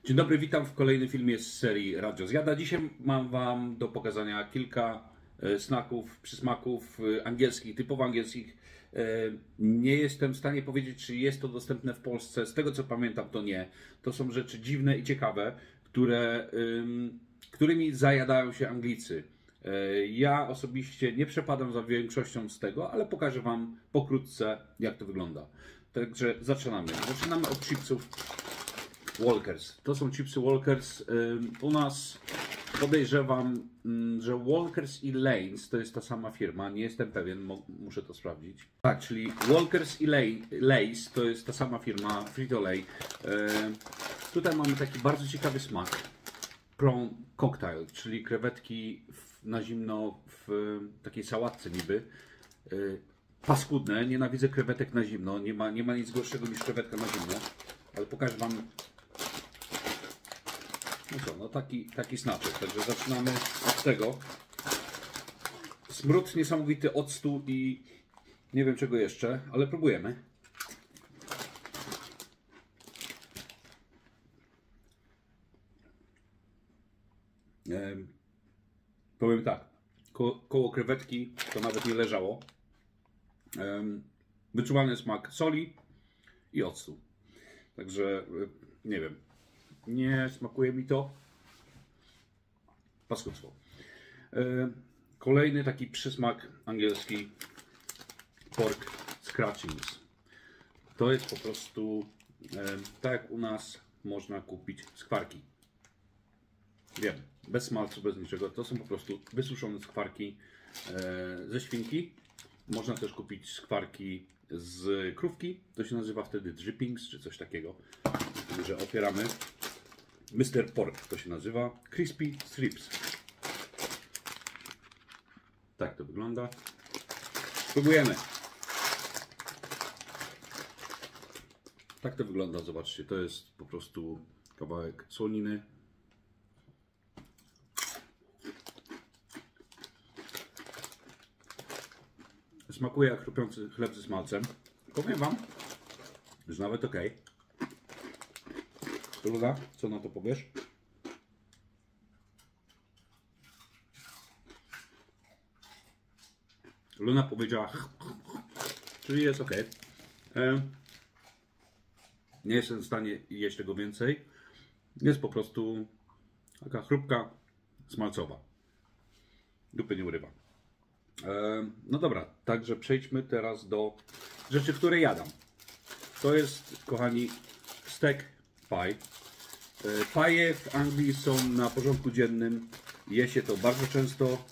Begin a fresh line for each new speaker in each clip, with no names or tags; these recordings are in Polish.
Dzień dobry, witam w kolejnym filmie z serii Radio Zjada. Dzisiaj mam Wam do pokazania kilka snaków, przysmaków angielskich, typowo angielskich. Nie jestem w stanie powiedzieć, czy jest to dostępne w Polsce. Z tego co pamiętam, to nie. To są rzeczy dziwne i ciekawe, którymi zajadają się Anglicy. Ja osobiście nie przepadam za większością z tego, ale pokażę Wam pokrótce, jak to wygląda. Także zaczynamy. Zaczynamy od chipsów Walkers. To są chipsy Walkers. U nas podejrzewam, że Walkers i Lanes to jest ta sama firma. Nie jestem pewien, muszę to sprawdzić. Tak, czyli Walkers i Lays to jest ta sama firma, Frito-Lay. Tutaj mamy taki bardzo ciekawy smak. Prawn cocktail, czyli krewetki na zimno w takiej sałatce niby. Paskudne, nienawidzę krewetek na zimno. Nie ma nic gorszego niż krewetka na zimno. Ale pokażę Wam. No co, no taki snaczek, także zaczynamy od tego. Smród niesamowity, octu i nie wiem czego jeszcze, ale próbujemy. Powiem tak, koło krewetki to nawet nie leżało. Wyczuwalny smak soli i octu. Także nie wiem. Nie smakuje mi to. Paskudztwo. Kolejny taki przysmak angielski. Pork scratchings. To jest po prostu tak jak u nas można kupić skwarki. Wiem, bez smalcu, bez niczego. To są po prostu wysuszone skwarki ze świnki. Można też kupić skwarki z krówki. To się nazywa wtedy drippings czy coś takiego. Także otwieramy. Mr. Pork to się nazywa. Crispy strips. Tak to wygląda. Spróbujemy. Tak to wygląda, zobaczcie. To jest po prostu kawałek słoniny. Smakuje jak chrupiący chleb ze smalcem. Powiem Wam, że nawet ok. Luna, co na to powiesz? Luna powiedziała, czyli jest ok. Nie jestem w stanie jeść tego więcej. Jest po prostu taka chrupka smalcowa. Dupy nie urywa. No dobra, także przejdźmy teraz do rzeczy, które jadam. To jest, kochani, steak pie. Paje w Anglii są na porządku dziennym. Je się to bardzo często.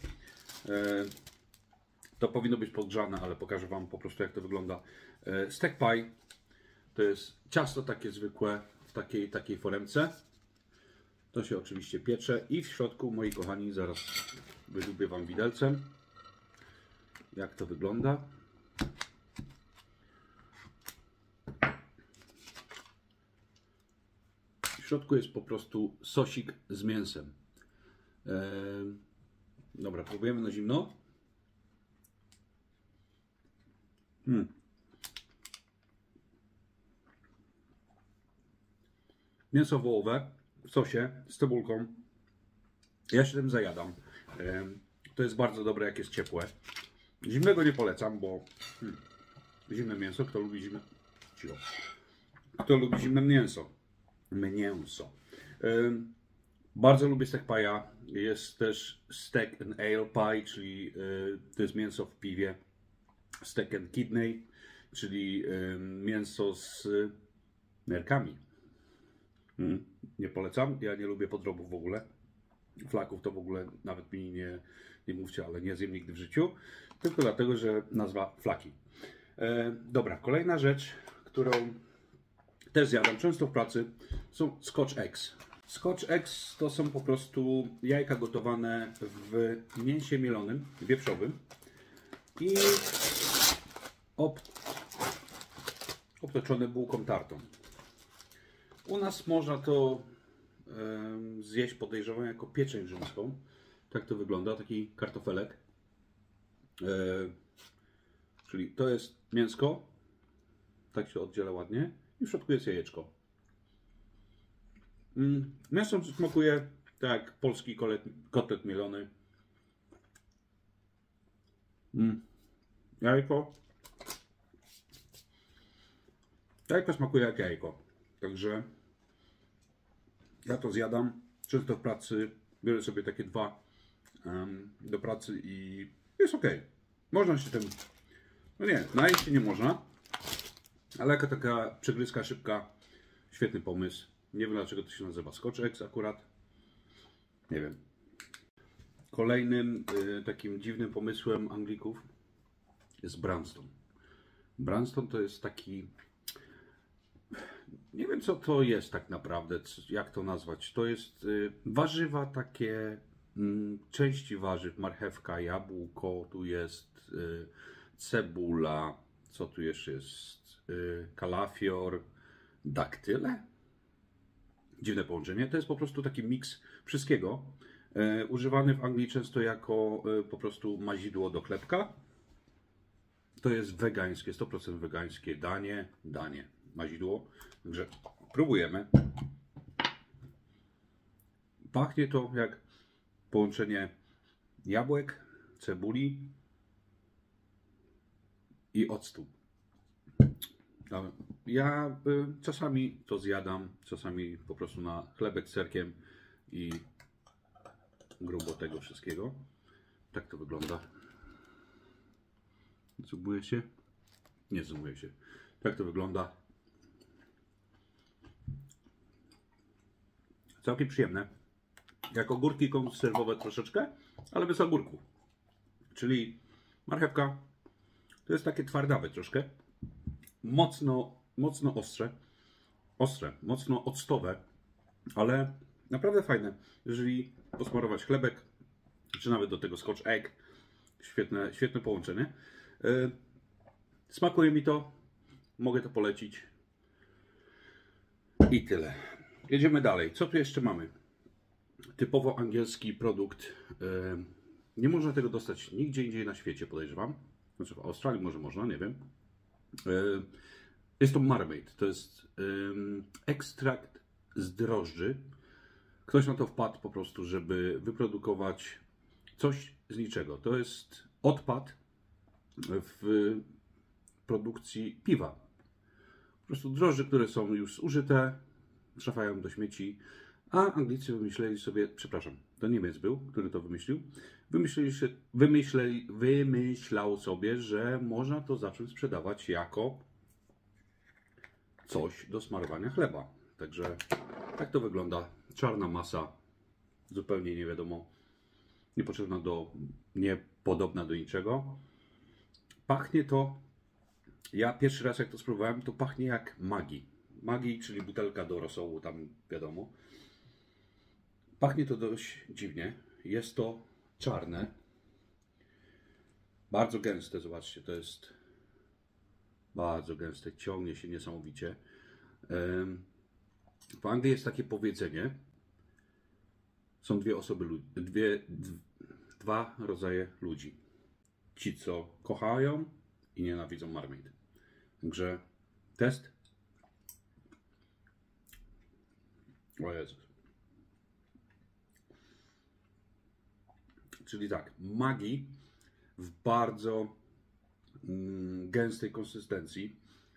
To powinno być podgrzane, ale pokażę Wam po prostu jak to wygląda. Steak pie to jest ciasto takie zwykłe w takiej foremce. To się oczywiście piecze i w środku, moi kochani, zaraz wylubię Wam widelcem jak to wygląda. W środku jest po prostu sosik z mięsem. Dobra, próbujemy na zimno. Mięso wołowe w sosie z cebulką. Ja się tym zajadam. To jest bardzo dobre, jak jest ciepłe. Zimnego nie polecam, bo zimne mięso, kto lubi zimne... Cicho. Kto lubi zimne mięso? Mięso. Bardzo lubię steak pie'a. Jest też steak and ale pie, czyli to jest mięso w piwie. Steak and kidney, czyli mięso z nerkami. Nie polecam. Ja nie lubię podrobów w ogóle. Flaków to w ogóle nawet mi nie mówcie, ale nie zjem nigdy w życiu. Tylko dlatego, że nazwa flaki. Dobra, kolejna rzecz, którą też zjadam często w pracy, są Scotch eggs. Scotch eggs to są po prostu jajka gotowane w mięsie mielonym, wieprzowym i obtoczone bułką tartą. U nas można to zjeść, podejrzewam, jako pieczeń rzymską. Tak to wygląda, taki kartofelek. Czyli to jest mięsko, tak się oddziela ładnie i w środku jest jajeczko. Mięso smakuje tak jak polski kotlet mielony. Jajko. Jajko smakuje jak jajko. Także ja to zjadam. Często w pracy biorę sobie takie dwa do pracy i jest ok. Można się tym... No nie, najeść się nie można. Ale jaka taka przegryzka szybka. Świetny pomysł. Nie wiem dlaczego to się nazywa Scotch Eggs akurat. Nie wiem. Kolejnym takim dziwnym pomysłem Anglików jest Branston. Branston to jest taki... Nie wiem co to jest tak naprawdę, jak to nazwać. To jest warzywa takie, części warzyw, marchewka, jabłko, tu jest cebula, co tu jeszcze jest, kalafior, daktyle. Dziwne połączenie. To jest po prostu taki miks wszystkiego. Używany w Anglii często jako po prostu mazidło do chlebka. To jest wegańskie, 100% wegańskie danie, mazidło. Także próbujemy. Pachnie to jak połączenie jabłek, cebuli i octu. Ja czasami to zjadam, czasami po prostu na chlebek z serkiem i grubo tego wszystkiego. Tak to wygląda. Zoomuje się? Nie zoomuje się. Tak to wygląda. Całkiem przyjemne. Jak ogórki konserwowe troszeczkę, ale bez ogórków. Czyli marchewka to jest takie twardawe troszkę. Mocno ostre, mocno octowe, ale naprawdę fajne. Jeżeli posmarować chlebek, czy nawet do tego Scotch Egg, świetne połączenie. Smakuje mi to, mogę to polecić i tyle. Jedziemy dalej. Co tu jeszcze mamy? Typowo angielski produkt. Nie można tego dostać nigdzie indziej na świecie, podejrzewam. Znaczy w Australii może można, nie wiem. Jest to marmite. To jest ekstrakt z drożdży. Ktoś na to wpadł po prostu, żeby wyprodukować coś z niczego. To jest odpad w produkcji piwa. Po prostu drożdże, które są już zużyte, trafiają do śmieci, a Anglicy wymyśleli sobie, przepraszam, to Niemiec był, który to wymyślił, wymyślał sobie, że można to zacząć sprzedawać jako coś do smarowania chleba. Także tak to wygląda. Czarna masa, zupełnie nie wiadomo, niepotrzebna niepodobna do niczego. Pachnie to, ja pierwszy raz jak to spróbowałem, to pachnie jak Maggi. Maggi, czyli butelka do rosołu, tam wiadomo. Pachnie to dość dziwnie. Jest to czarne. Bardzo gęste, zobaczcie, to jest bardzo gęste, ciągnie się niesamowicie. W Anglii jest takie powiedzenie. Są dwa rodzaje ludzi. Ci, co kochają i nienawidzą marmite. Także test. O Jezus. Czyli tak, Maggi w bardzo gęstej konsystencji.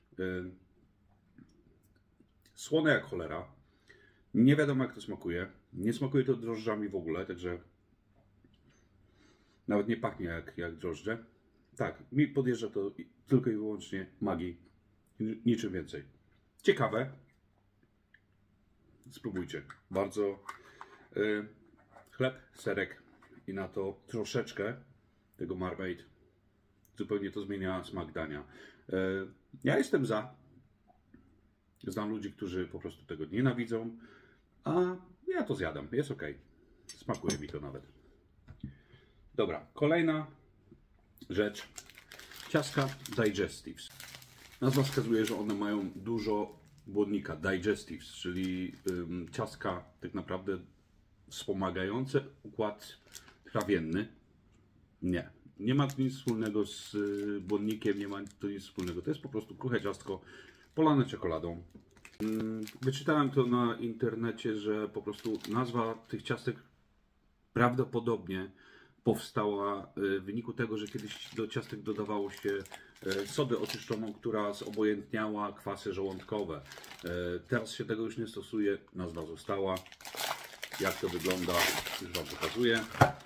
Słone jak cholera. Nie wiadomo jak to smakuje. Nie smakuje to drożdżami w ogóle, także nawet nie pachnie jak drożdże. Tak, mi podjeżdża to tylko i wyłącznie Maggi. Niczym więcej. Ciekawe. Spróbujcie. Bardzo chleb, serek i na to troszeczkę tego marmite. Zupełnie to zmienia smak dania. Ja jestem za. Znam ludzi, którzy po prostu tego nienawidzą, a ja to zjadam. Jest ok. Smakuje mi to nawet. Dobra, kolejna rzecz. Ciastka digestives. Nazwa wskazuje, że one mają dużo błonnika, digestives, czyli ciastka tak naprawdę wspomagające układ trawienny. Nie ma to nic wspólnego z błonnikiem, nie ma to nic wspólnego. To jest po prostu kruche ciastko polane czekoladą. Wyczytałem to na internecie, że po prostu nazwa tych ciastek prawdopodobnie powstała w wyniku tego, że kiedyś do ciastek dodawało się sodę oczyszczoną, która zobojętniała kwasy żołądkowe. Teraz się tego już nie stosuje, nazwa została. Jak to wygląda, już Wam pokazuję.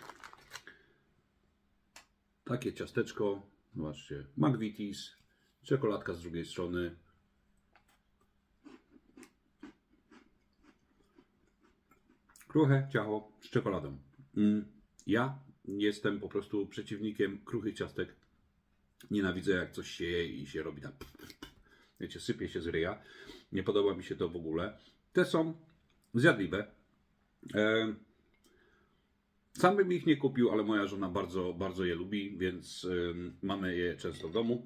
Takie ciasteczko, zobaczcie, McVitie's, czekoladka z drugiej strony. Kruche ciacho z czekoladą. Ja jestem po prostu przeciwnikiem kruchych ciastek. Nienawidzę, jak coś się je i się robi tak, wiecie, sypie się z ryja. Nie podoba mi się to w ogóle. Te są zjadliwe. Sam bym ich nie kupił, ale moja żona bardzo, bardzo je lubi, więc mamy je często w domu.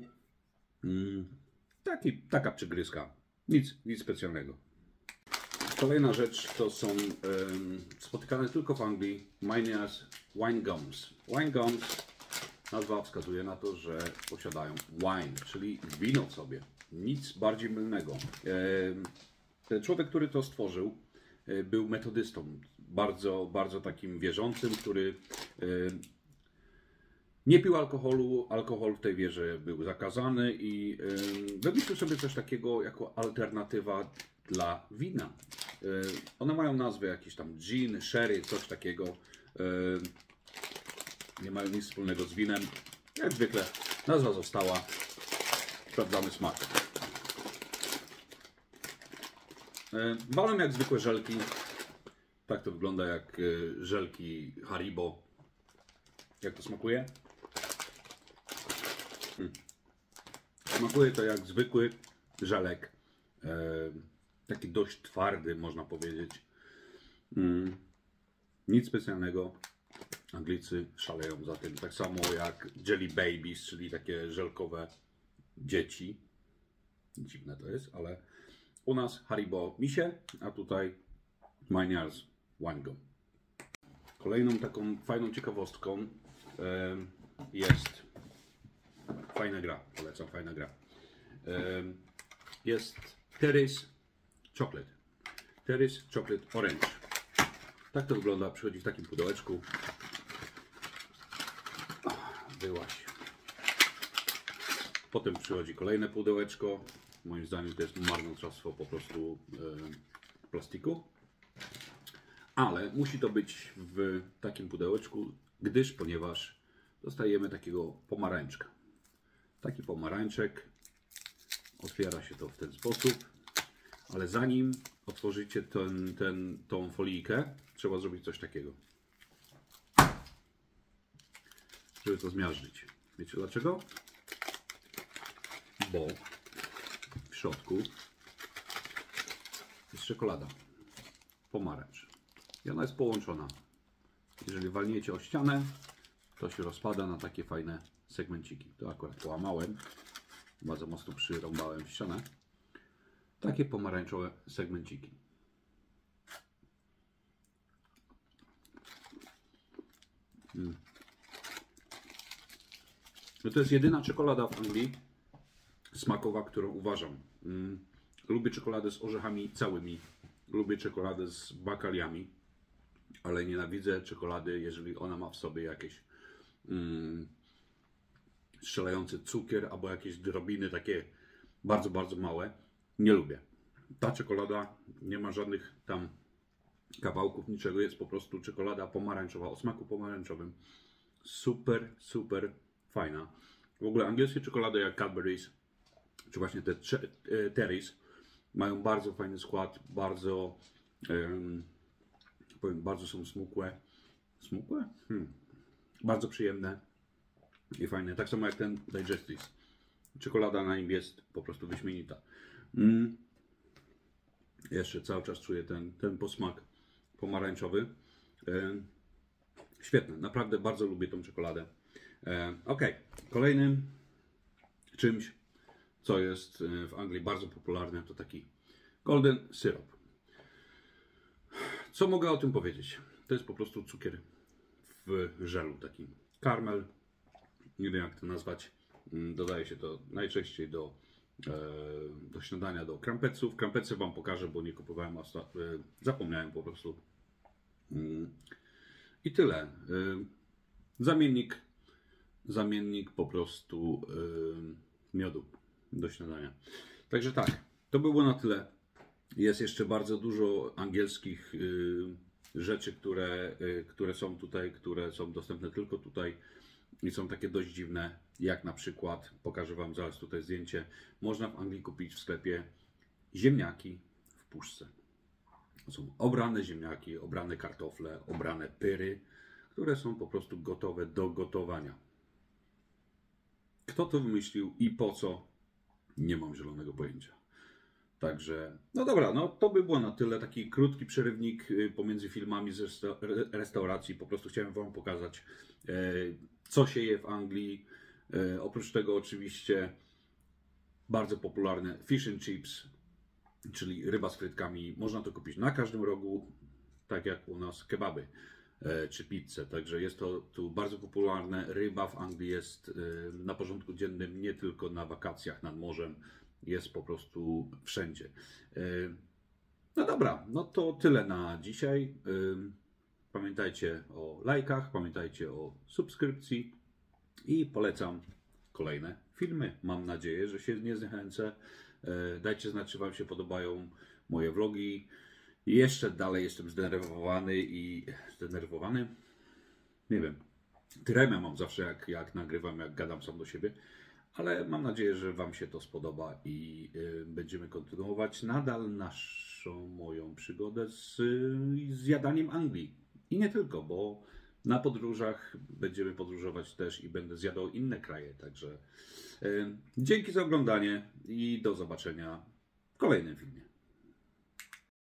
Taka przygryzka. Nic specjalnego. Kolejna rzecz to są spotykane tylko w Anglii Myniers Wine Gums. Wine Gums, nazwa wskazuje na to, że posiadają wine, czyli wino w sobie. Nic bardziej mylnego. Ten człowiek, który to stworzył, był metodystą. Bardzo takim wierzącym, który nie pił alkoholu. Alkohol w tej wierze był zakazany i wymyślił sobie coś takiego jako alternatywa dla wina. One mają nazwę jakieś tam gin, sherry, coś takiego. Nie mają nic wspólnego z winem. Jak zwykle nazwa została. Sprawdzamy smak. Walą jak zwykłe żelki. Tak to wygląda jak żelki Haribo. Jak to smakuje? Smakuje to jak zwykły żelek. Taki dość twardy, można powiedzieć. Nic specjalnego. Anglicy szaleją za tym. Tak samo jak Jelly Babies, czyli takie żelkowe dzieci. Dziwne to jest, ale u nas Haribo misie, a tutaj Myniers Wine Gum. Kolejną taką fajną ciekawostką jest fajna gra. Polecam, fajna gra. Jest Terry's Chocolate. Terry's Chocolate Orange. Tak to wygląda. Przychodzi w takim pudełeczku. Wyłaś. Potem przychodzi kolejne pudełeczko. Moim zdaniem to jest marnotrawstwo po prostu plastiku. Ale musi to być w takim pudełeczku, ponieważ dostajemy takiego pomarańczka. Taki pomarańczek. Otwiera się to w ten sposób. Ale zanim otworzycie tą folijkę, trzeba zrobić coś takiego. Żeby to zmiażdżyć. Wiecie dlaczego? Bo w środku jest czekolada. Pomarańcz. I ona jest połączona. Jeżeli walniecie o ścianę, to się rozpada na takie fajne segmenciki. To akurat połamałem. Bardzo mocno przyrąbałem w ścianę. Takie pomarańczowe segmenciki. No to jest jedyna czekolada w Anglii smakowa, którą uważam. Lubię czekoladę z orzechami całymi. Lubię czekoladę z bakaliami. Ale nienawidzę czekolady, jeżeli ona ma w sobie jakieś strzelający cukier albo jakieś drobiny takie bardzo małe. Nie lubię. Ta czekolada nie ma żadnych tam kawałków, niczego. Jest po prostu czekolada pomarańczowa o smaku pomarańczowym. Super fajna. W ogóle angielskie czekolady jak Cadbury's czy właśnie te Terry's mają bardzo fajny skład, bardzo bardzo są smukłe. Smukłe? Bardzo przyjemne i fajne. Tak samo jak ten Digestis. Czekolada na nim jest po prostu wyśmienita. Jeszcze cały czas czuję ten posmak pomarańczowy. Świetne. Naprawdę bardzo lubię tą czekoladę. Ok. Kolejnym czymś, co jest w Anglii bardzo popularne, to taki golden syrup. Co mogę o tym powiedzieć? To jest po prostu cukier w żelu, taki karmel. Nie wiem jak to nazwać. Dodaje się to najczęściej do do śniadania, do krampeców. Krampece Wam pokażę, bo nie kupowałem, zapomniałem po prostu. I tyle. Zamiennik po prostu miodu do śniadania. Także tak, to było na tyle. Jest jeszcze bardzo dużo angielskich rzeczy, które są tutaj, które są dostępne tylko tutaj i są takie dość dziwne, jak na przykład, pokażę Wam zaraz tutaj zdjęcie, można w Anglii kupić w sklepie ziemniaki w puszce. To są obrane ziemniaki, obrane kartofle, obrane pyry, które są po prostu gotowe do gotowania. Kto to wymyślił i po co? Nie mam zielonego pojęcia. Także, no dobra, no to by było na tyle. Taki krótki przerywnik pomiędzy filmami z restauracji. Po prostu chciałem Wam pokazać, co się je w Anglii. Oprócz tego oczywiście bardzo popularne fish and chips, czyli ryba z frytkami. Można to kupić na każdym rogu, tak jak u nas kebaby czy pizzę. Także jest to tu bardzo popularne. Ryba w Anglii jest na porządku dziennym, nie tylko na wakacjach nad morzem. Jest po prostu wszędzie. No dobra, no to tyle na dzisiaj. Pamiętajcie o lajkach, pamiętajcie o subskrypcji i polecam kolejne filmy. Mam nadzieję, że się nie zniechęcę. Dajcie znać, czy Wam się podobają moje vlogi. Jeszcze dalej jestem zdenerwowany. Nie wiem. Tremę mam zawsze, jak nagrywam, jak gadam sam do siebie. Ale mam nadzieję, że Wam się to spodoba i będziemy kontynuować nadal moją przygodę z jadaniem Anglii. I nie tylko, bo na podróżach będziemy podróżować też i będę zjadał inne kraje. Także dzięki za oglądanie i do zobaczenia w kolejnym filmie.